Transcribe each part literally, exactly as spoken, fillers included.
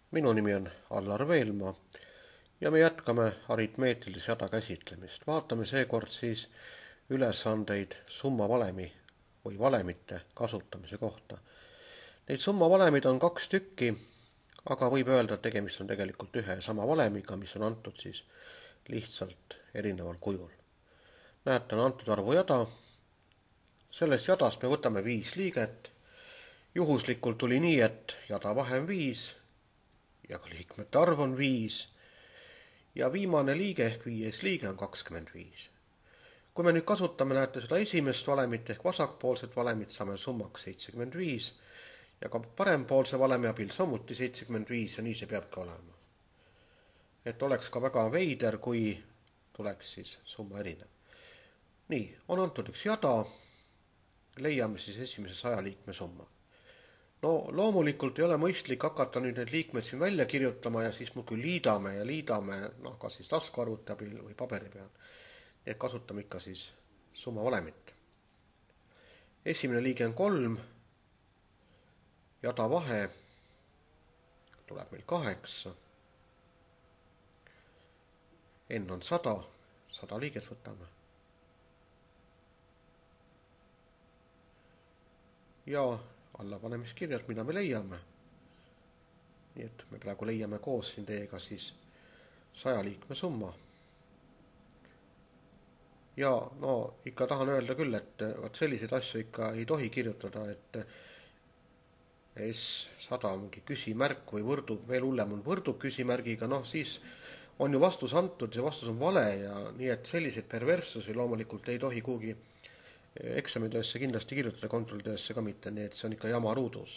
Minu nimi on Allar Veelmaa ja me jätkame aritmeetilise jada käsitlemist. Vaatame seekord siis ülesandeid summavalemi või valemite kasutamise kohta. Neid summavalemiid on kaks tükki, aga võib öelda, et tegemist on tegelikult ühe ja sama valemiga, mis on antud siis lihtsalt erineval kujul. Näete, on antud arvujada. Sellest jadast me võtame viis liiget. Juhuslikult tuli nii, et jada vahe on viis ja ka liikmete arv on viis ja viimane liige ehk viies liige on kakskümmend viis. Kui me nüüd kasutame, näete, seda esimest valemit ehk vasakpoolset valemit, saame summaks seitsekümmend viis ja ka parempoolse valemi abil samuti seitsekümmend viis ja nii see peabki olema. Et oleks ka väga veider, kui tuleks siis summa erinev. Nii, on antud üks jada, leiame siis esimese saja liikme summa. No loomulikult ei ole mõistlik hakata nüüd need liikmed siin välja kirjutama ja siis muudkui liidame ja liidame, noh, kas siis taskuarvuti abil või paberi peal. Et kasutame ikka siis summa valemit. Esimene liige on kolm, jada vahe tuleb meil kaheksa, n on sada, sada liiget võtame. Ja alla paneme siis kirjad, mida me leiame. Nii et me praegu leiame koos siin teiega siis saja liikme summa. Ja no ikka tahan öelda küll, et vaat selliseid asju ikka ei tohi kirjutada, et S sada on mingi küsimärk või võrdub, veel hullem on võrdub küsimärgiga, noh siis on ju vastus antud, see vastus on vale ja nii et selliseid perverssusi loomulikult ei tohi kuhugi eksamitöösse kindlasti kirjutada, kontrollitöösse ka mitte, nii et see on ikka jama ruudus.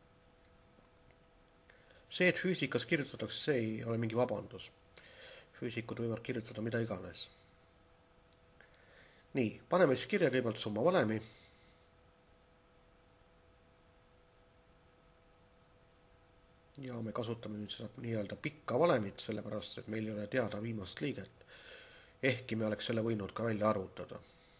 See, et füüsikas kirjutatakse, see ei ole mingi vabandus. Füüsikud võivad kirjutada mida iganes. Nii, paneme siis kirja kõigepealt summa valemi. Ja me kasutame nüüd seda nii-öelda pikka valemit, sellepärast, et meil ei ole teada viimast liiget. Ehkki me oleks selle võinud ka välja arvutada.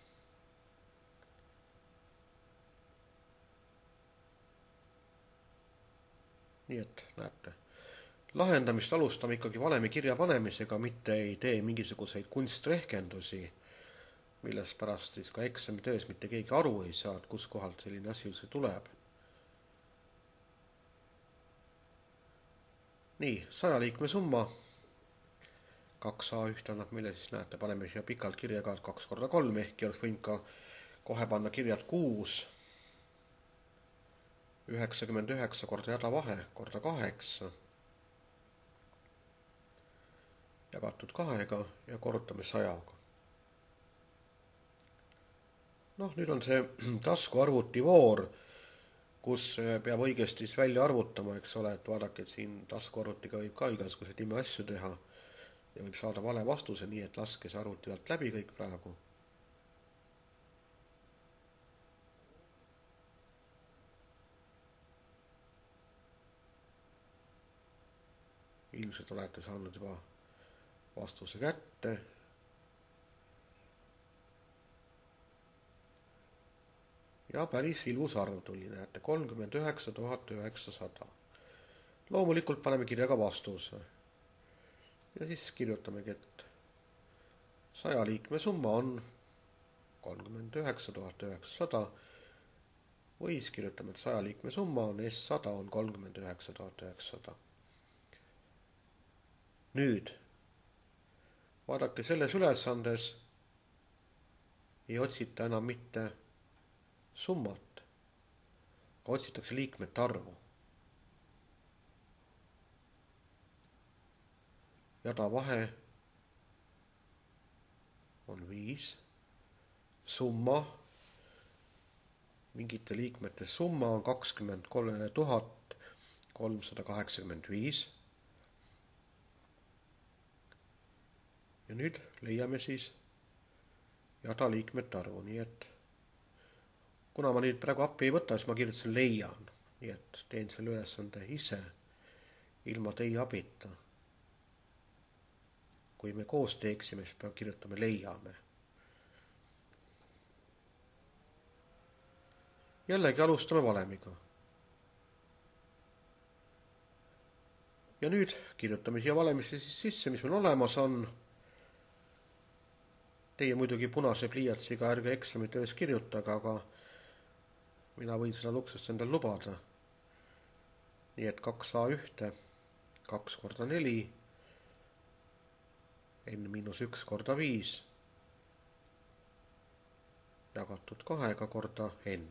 Nii et näete, lahendamist alustame ikkagi valemi kirja panemisega, mitte ei tee mingisuguseid kunstrehkendusi, millest pärast siis ka eksamitöös mitte keegi aru ei saa, et kus kohalt selline asi üldse tuleb. Nii, saja liikme summa, kaks A ühte annab meile siis, näete, paneme siia pikalt kirja ka kaks korda kolm, ehkki oleks võinud ka kohe panna kirjad kuus, üheksakümmend üheksa korda jada vahe korda kaheksa, jagatud kahega ja korrutame sajaga. Noh, nüüd on see taskuarvuti voor, kus peab õigesti välja arvutama, eks ole, et vaadake, et siin taskuarvutiga võib ka igasuguseid ime asju teha ja võib saada vale vastuse, nii et laske see arvuti alt läbi kõik praegu. Ilmselt olete saanud juba vastuse kätte. Ja päris ilus arv tuli, näete, kolmkümmend üheksa tuhat üheksasada. Loomulikult paneme kirja ka vastuse. Ja siis kirjutamegi, et saja liikme summa on kolmkümmend üheksa tuhat üheksasada või siis kirjutame, et saja liikme summa on S sada on kolmkümmend üheksa tuhat üheksasada. Nüüd, vaadake, selles ülesandes ei otsita enam mitte summat, aga otsitakse liikmete arvu. Jada vahe on viis, summa, mingite liikmete summa on kakskümmend tuhat kolmsada kaheksakümmend viis. Ja nüüd leiame siis jada liikmete arvu, nii et kuna ma nüüd praegu appi ei võta, siis ma kirjutasin leian, nii et teen selle ülesande ise ilma teie abita. Kui me koos teeksime, siis peab kirjutama leiame. Jällegi alustame valemiga. Ja nüüd kirjutame siia valemisse siis sisse, mis meil olemas on. Teie muidugi punase pliiatsiga ärge eksamit üles kirjutage, aga mina võin seda luksust endal lubada. Nii et kaks A üks, kaks korda neli, n miinus üks korda viis, jagatud kahega korda n.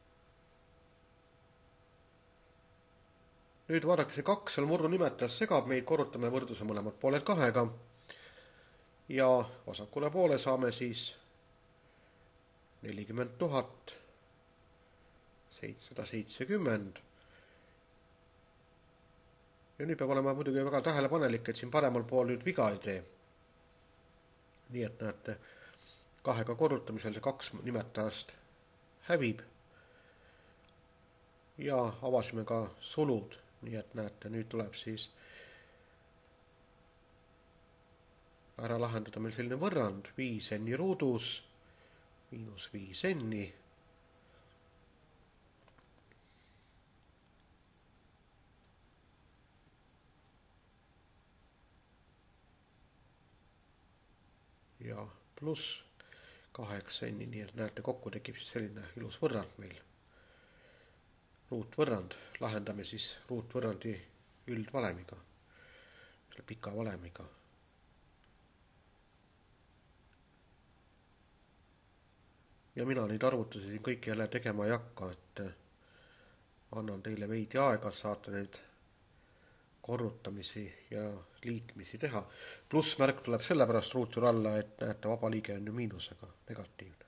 Nüüd vaadake, see kaks seal murdu nimetajas segab meid, korrutame võrdluse mõlemad pooled kahega ja vasakule poole saame siis nelikümmend tuhat seitsesada seitsekümmend. Ja nüüd peab olema muidugi väga tähelepanelik, et siin paremal pool nüüd viga ei tee. Nii et näete, kahega korrutamisel see kaks nimetajast hävib ja avasime ka sulud. Nii et näete, nüüd tuleb siis ära lahendada meil selline võrrand viis n-i ruudus miinus viis n-i ja pluss kaheksa n-i, nii et näete, kokku tekib siis selline ilus võrrand meil. Ruutvõrrand, lahendame siis ruutvõrrandi üldvalemiga, selle pika valemiga. Ja mina neid arvutusi siin kõik jälle tegema ei hakka, et annan teile veidi aega, saate neid korrutamisi ja liitmisi teha. Plussmärk tuleb sellepärast ruutvõrra alla, et näete, vaba liige on ju miinusega, negatiivne.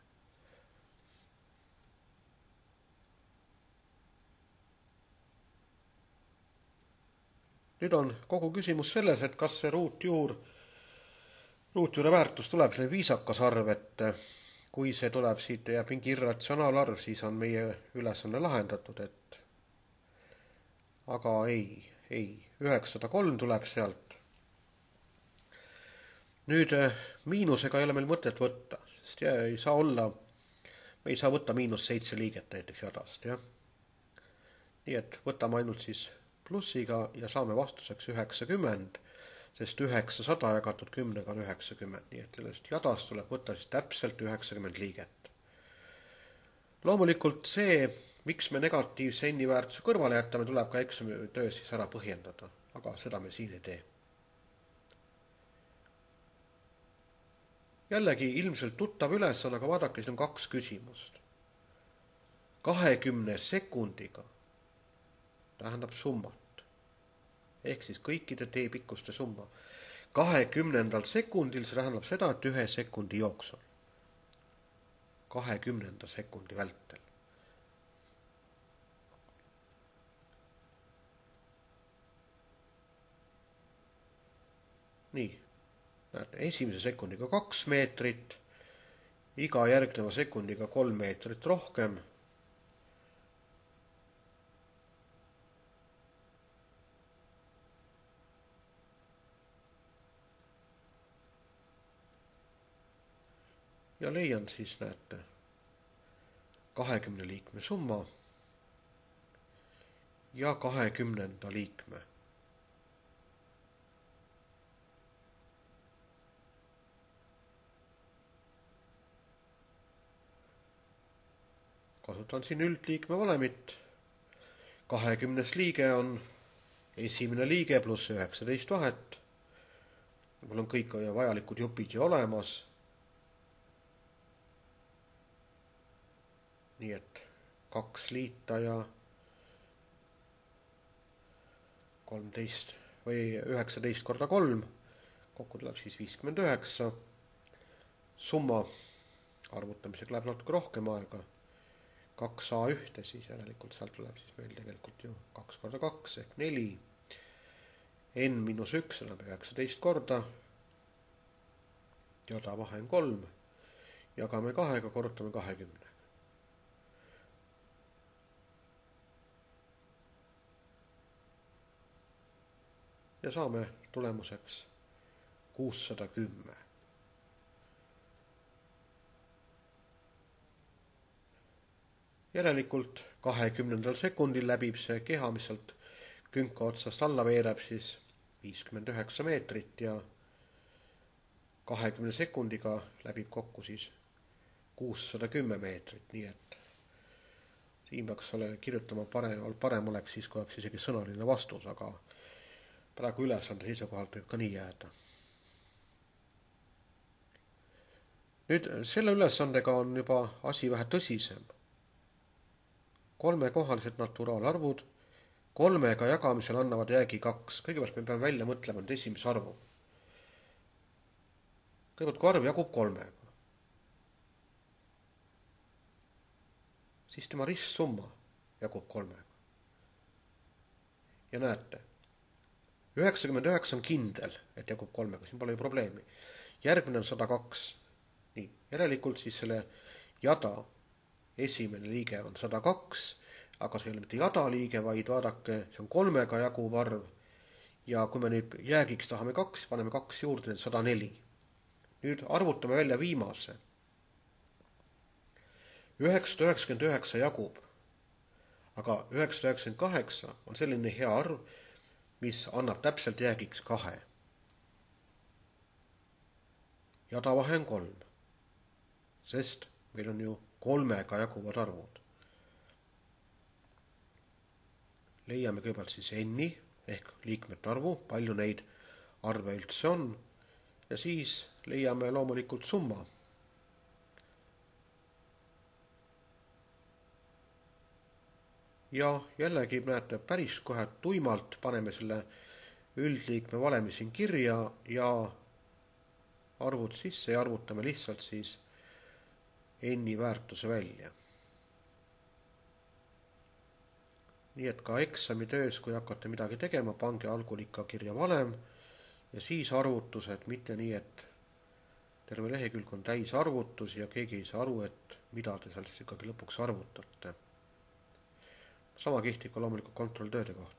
Nüüd on kogu küsimus selles, et kas see ruutjuur, ruutjuure väärtus tuleb selline viisakas arv, et kui see tuleb siit ja mingi irratsionaalarv, siis on meie ülesanne lahendatud, et aga ei, ei, üheksasada kolm tuleb sealt. Nüüd miinusega ei ole meil mõtet võtta, sest ei saa olla, me ei saa võtta miinus seitse liiget näiteks jadast, jah. Nii et võtame ainult siis plussiga ja saame vastuseks üheksakümmend, sest üheksasada jagatud kümnega on üheksakümmend, nii et sellest jadast tuleb võtta siis täpselt üheksakümmend liiget. Loomulikult see, miks me negatiivse n-i väärtuse kõrvale jätame, tuleb ka eksami töö siis ära põhjendada, aga seda me siin ei tee. Jällegi ilmselt tuttav ülesanne, aga vaadake, siin on kaks küsimust. kahekümne sekundiga tähendab summat, ehk siis kõikide teepikkuste summa. kahekümnendal sekundil see tähendab seda, et ühe sekundi jooksul. kahekümnenda sekundi vältel. Nii, näete, esimese sekundiga kaks meetrit, iga järgneva sekundiga kolm meetrit rohkem. Ja leian siis, näete, kahekümne liikme summa ja kahekümnenda liikme. Kasutan siin üldliikme valemit. kahekümnes liige on esimene liige pluss üheksateist vahet. Mul on kõik vajalikud jupid ju olemas. Nii et kaks liita ja kolmteist või üheksateist korda kolm, kokku tuleb siis viiskümmend üheksa. Summa arvutamisega läheb natuke rohkem aega. kaks A üks, siis järelikult sealt tuleb siis meil tegelikult ju kaks korda kaks ehk neli. N miinus üks läheb üheksateist korda. Jada vahe on kolm. Jagame kahega, korrutame kahekümne. Ja saame tulemuseks kuussada kümme. Järelikult kahekümnendal sekundil läbib see keha, mis sealt künka otsast alla veereb, siis viiskümmend üheksa meetrit ja kahekümne sekundiga läbib kokku siis kuussada kümme meetrit, nii et siin peaks ole kirjutama parem, parem oleks siis, kui oleks isegi sõnaline vastus, aga praegu ülesande seisukohalt võib ka nii jääda. Nüüd selle ülesandega on juba asi vähe tõsisem. Kolmekohalised naturaalarvud kolmega jagamisel annavad jäägi kaks. Kõigepealt me peame välja mõtlema nüüd esimese arvu. Kõigepealt kui arv jagub kolmega, siis tema ristsumma jagub kolmega. Ja näete, üheksakümmend üheksa on kindel, et jagub kolmega, siin pole ju probleemi. Järgmine on sada kaks. Nii, järelikult siis selle jada esimene liige on sada kaks, aga see ei ole mitte jada liige, vaid vaadake, see on kolmega jaguv arv. Ja kui me nüüd jäägiks tahame kaks, paneme kaks juurde, need sada neli. Nüüd arvutame välja viimase. üheksasada üheksakümmend üheksa jagub, aga üheksasada üheksakümmend kaheksa on selline hea arv, mis annab täpselt jäägiks kahe. Jadavahe on kolm, sest meil on ju kolmega jaguvad arvud. Leiame kõigepealt siis n-i ehk liikmete arvu, palju neid arve üldse on, ja siis leiame loomulikult summa. Ja jällegi näete päris kohe tuimalt paneme selle üldliikme valemi siin kirja ja arvud sisse ja arvutame lihtsalt siis n-i väärtuse välja. Nii et ka eksamitöös, kui hakkate midagi tegema, pange algul ikka kirja valem ja siis arvutused, mitte nii, et terve lehekülg on täis arvutus ja keegi ei saa aru, et mida te seal siis ikkagi lõpuks arvutate. Sama kehtib ka loomulikult kontrolltööde kohta.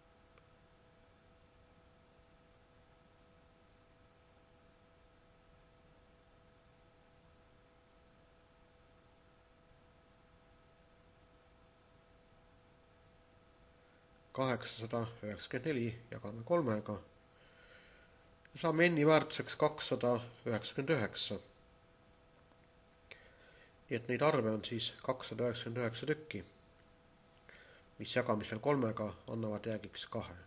kaheksasada üheksakümmend neli jagame kolmega. Saame n-i väärtuseks kakssada üheksakümmend üheksa. Nii et neid arve on siis kakssada üheksakümmend üheksa tükki, mis jagamisel kolmega annavad jäägiks kahe.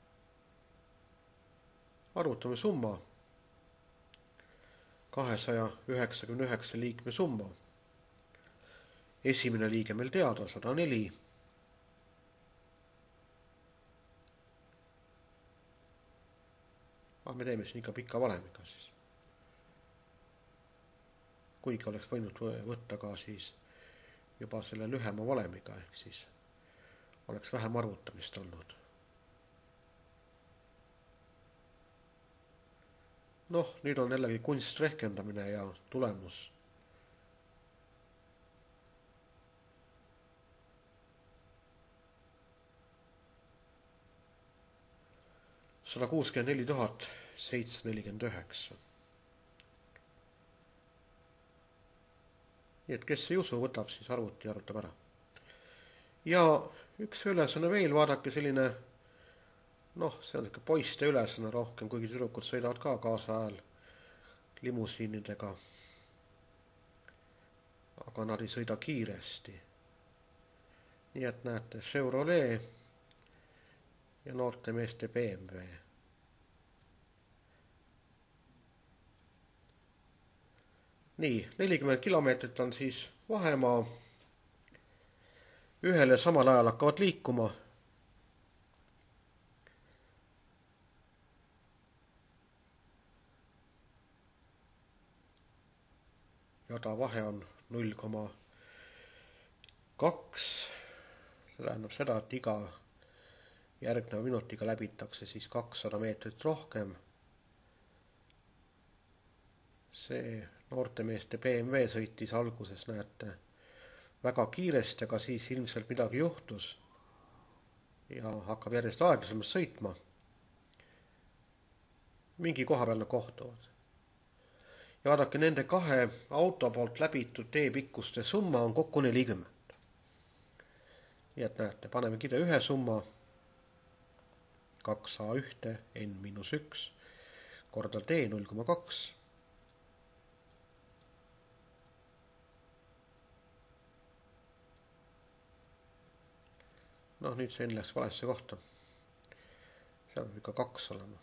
Arvutame summa. kahesaja üheksakümne üheksa liikme summa. Esimene liige meil teada, sada neli. Ah, me teeme siin ikka pika valemiga siis. Kuigi oleks võinud võtta ka siis juba selle lühema valemiga, ehk siis oleks vähem arvutamist olnud. Noh, nüüd on jällegi kunst rehkendamine ja tulemus. sada kuuskümmend neli tuhat seitsesada nelikümmend üheksa. Nii et kes ei usu, võtab siis arvuti ja arvutab ära. Ja üks ülesanne veel, vaadake selline, noh, see on ikka poiste ülesanne rohkem, kuigi tüdrukud sõidavad ka kaasa ajal limusiinidega. Aga nad ei sõida kiiresti. Nii et näete, Chevrolet ja noorte meeste B M W. Nii, nelikümmend kilomeetrit on siis vahemaa. Ühele samal ajal hakkavad liikuma. Jada vahe on null koma kaks. See tähendab seda, et iga järgneva minutiga läbitakse siis kakssada meetrit rohkem. See noortemeeste B M W sõitis alguses, näete, väga kiiresti, aga siis ilmselt midagi juhtus ja hakkab järjest aeglasemalt sõitma. Mingi koha peal nad kohtuvad. Ja vaadake, nende kahe auto poolt läbitud teepikkuste summa on kokku nelikümmend. Nii et näete, paneme kirja ühe summa. kaks A üks N miinus üks korda D null koma kaks. Noh, nüüd see N läks valesse kohta. Seal peab ikka kaks olema.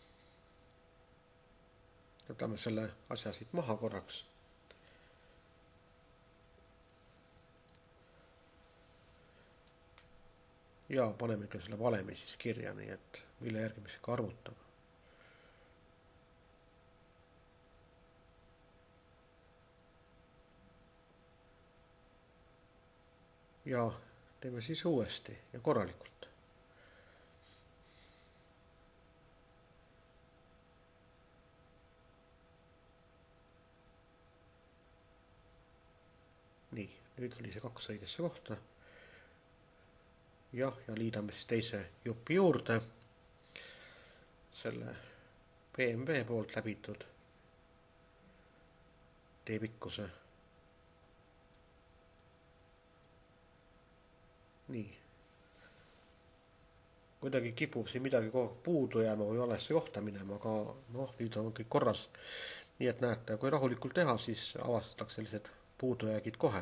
Võtame selle asja siit maha korraks. Ja paneme ikka selle valemi siis kirja, nii et mille järgi me ikka arvutame. Ja teeme siis uuesti ja korralikult. Nii, nüüd oli see kaks õigesse kohta. Jah, ja liidame siis teise jupi juurde selle B M W poolt läbitud teepikkuse. Nii. Kuidagi kipub siin midagi puudu jääma või valesse kohta minema, aga noh, nüüd on kõik korras. Nii et näete, kui rahulikult teha, siis avastatakse sellised puudujäägid kohe.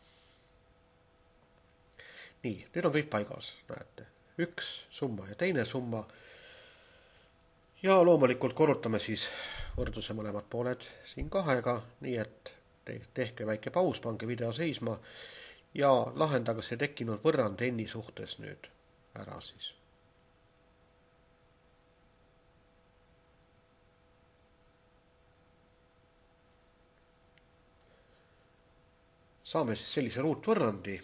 Nii, nüüd on kõik paigas, näete. Üks summa ja teine summa. Ja loomulikult korrutame siis võrdluse mõlemad pooled siin kahega, nii et tehke väike paus, pange video seisma ja lahendage see tekkinud võrrand N-i suhtes nüüd ära siis. Saame siis sellise ruutvõrrandi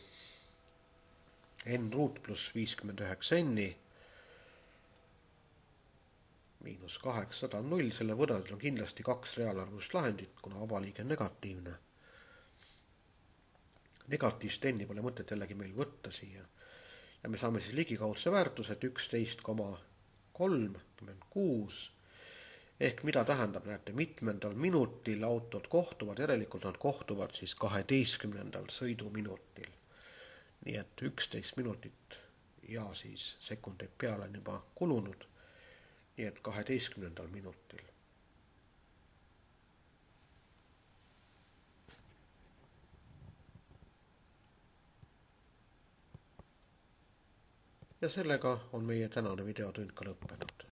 N ruut pluss viiskümmend üheksa N-i miinus kaheksasada on null, selle võrrandil on kindlasti kaks reaalarvust lahendit, kuna avaliige on negatiivne. Negatiivst N-i pole mõtet jällegi meil võtta siia. Ja me saame siis ligikaudse väärtuse üksteist koma kolmkümmend kuus ehk mida tähendab, näete, mitmendal minutil autod kohtuvad, järelikult nad kohtuvad siis kaheteistkümnendal sõiduminutil. Nii et üksteist minutit ja siis sekundeid peale on juba kulunud, nii et kaheteistkümnendal minutil. Ja sellega on meie tänane videotund ka lõppenud.